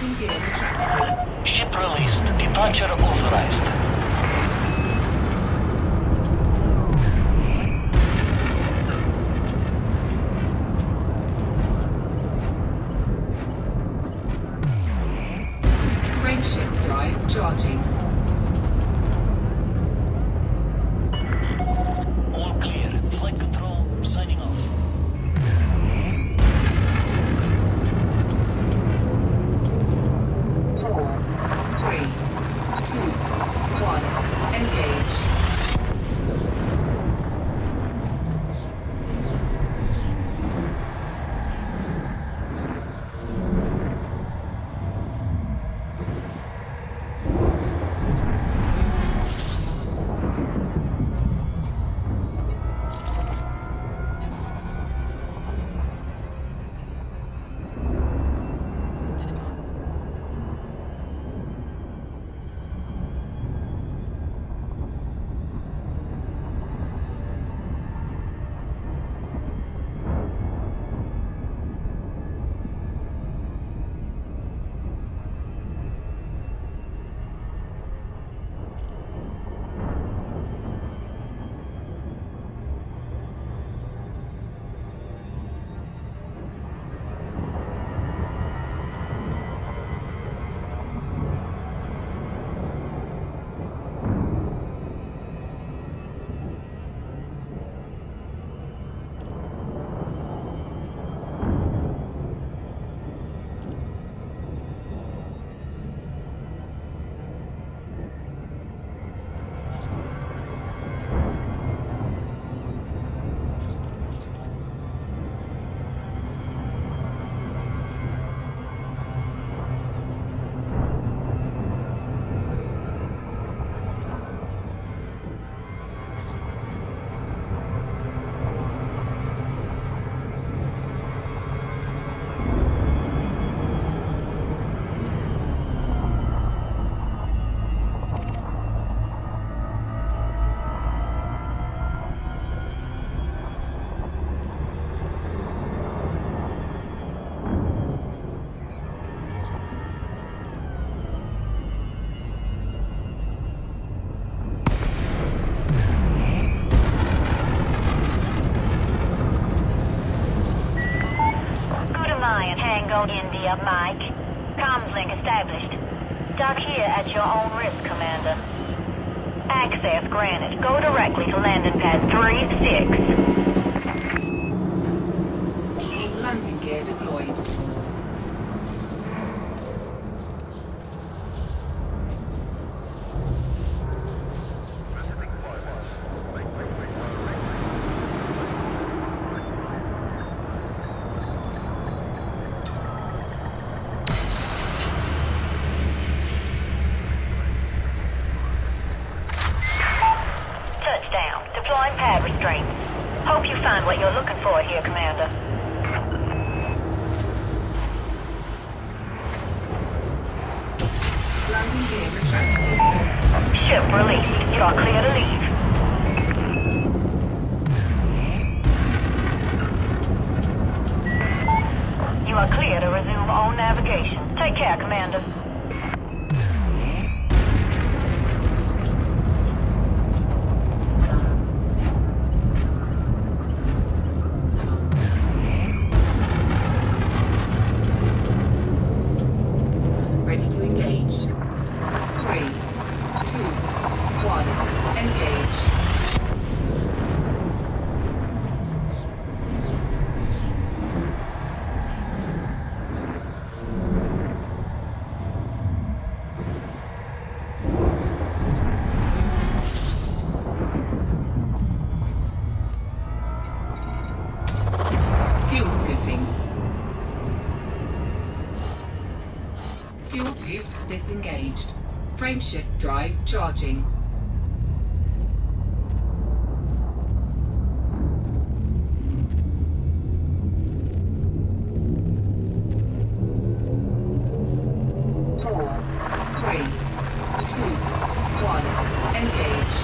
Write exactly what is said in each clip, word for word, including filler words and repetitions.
Landing gear retracted. Ship released. Departure authorized. Frameshift drive charging. All clear. Flight control signing off. Four, three, two, one, engage. India, Mike. Comms link established. Dock here at your own risk, Commander. Access granted. Go directly to landing pad three six. Landing gear deployed. Touchdown. Deploying pad restraints. Hope you find what you're looking for here, Commander. Landing gear retracted. Ship released. You are clear to leave. You are clear to resume on navigation. Take care, Commander. Ready to engage. Three, two, one, engage. Fuel scooping. Fuel scoop disengaged. Frameshift drive charging. Four, three, two, one, engage.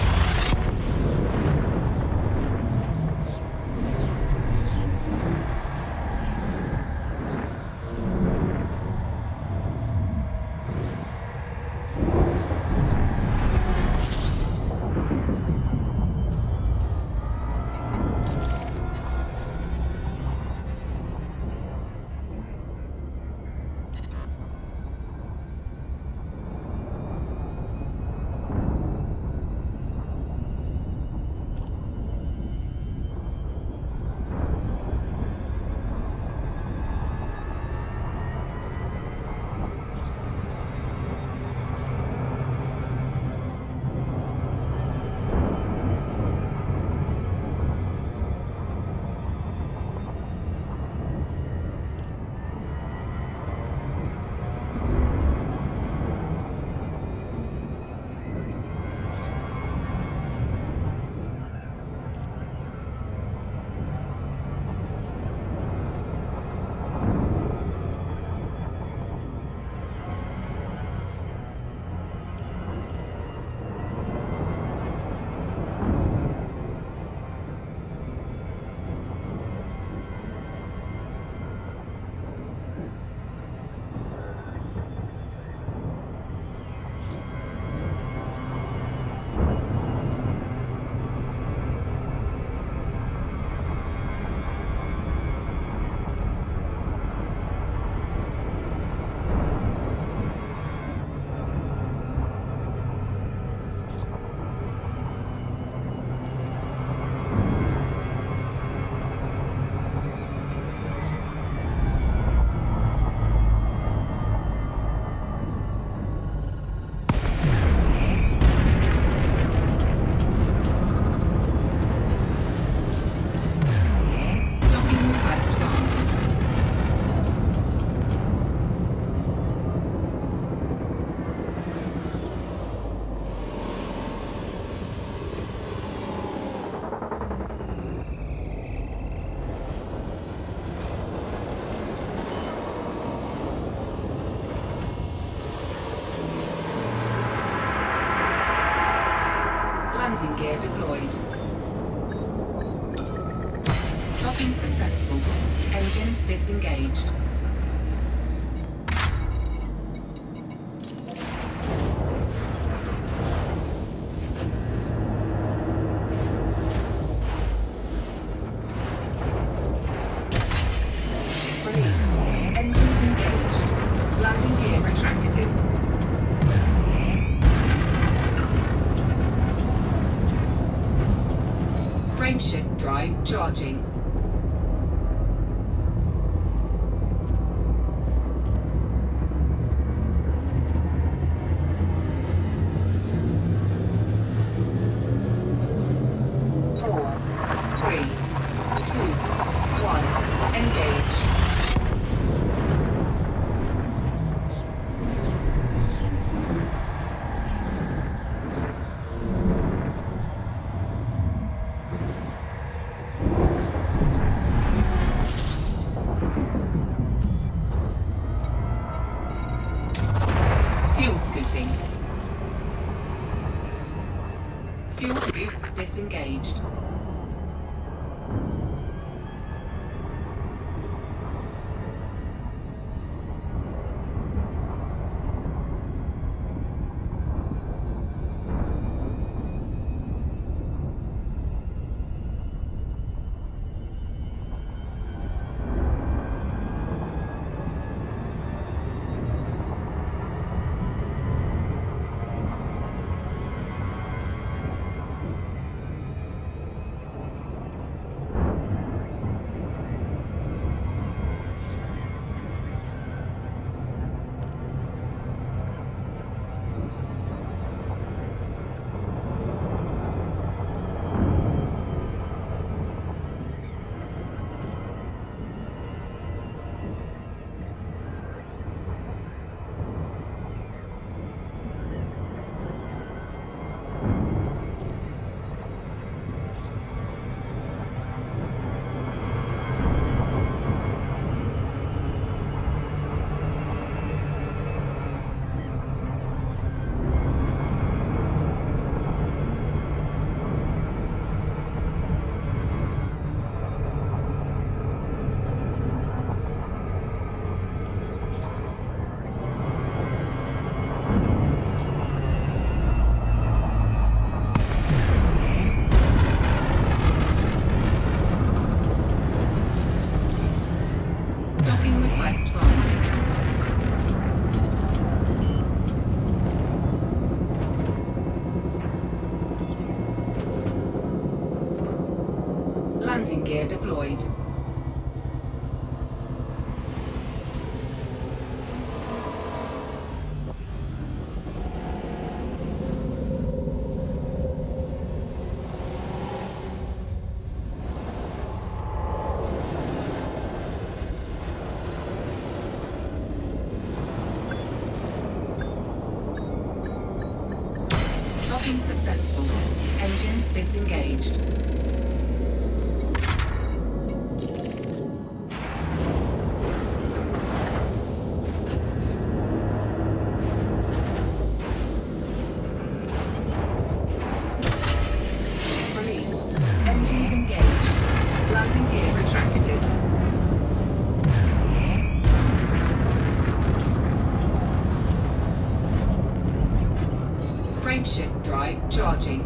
Landing gear deployed. Docking successful. Engines disengaged. Ship released. Engines engaged. Landing gear retracted. Frameshift drive charging. Four, three, two, one, engage. Fuel scooping. Fuel scoop disengaged. Docking request granted. Landing gear deployed. Docking successful. Engines disengaged. Ship released. Engines engaged. Landing gear retracted. Frameshift drive charging.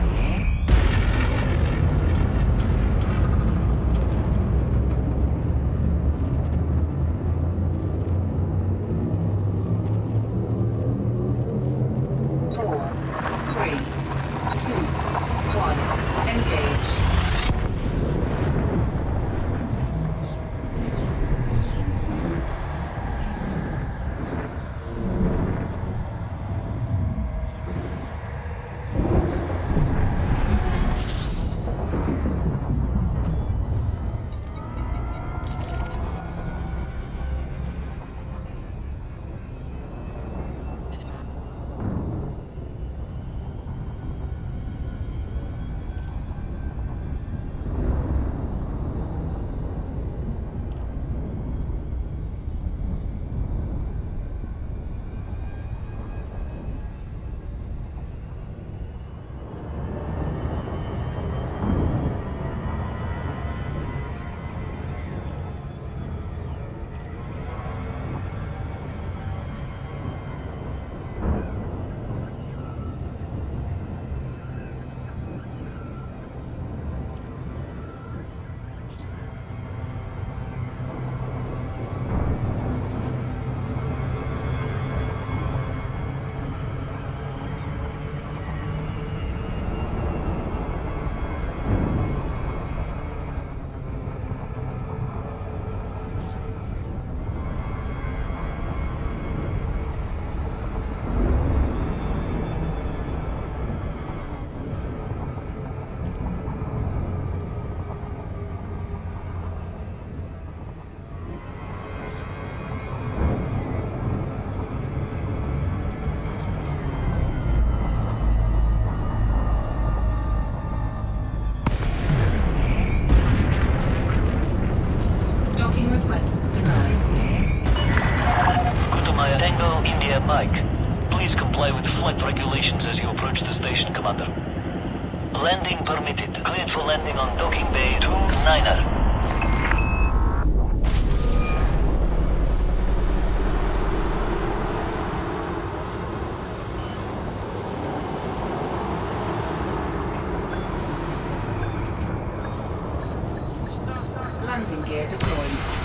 Four, three, two, one, engage. flight regulations as you approach the station, Commander. Landing permitted. Cleared for landing on docking bay two niner. Landing gear deployed.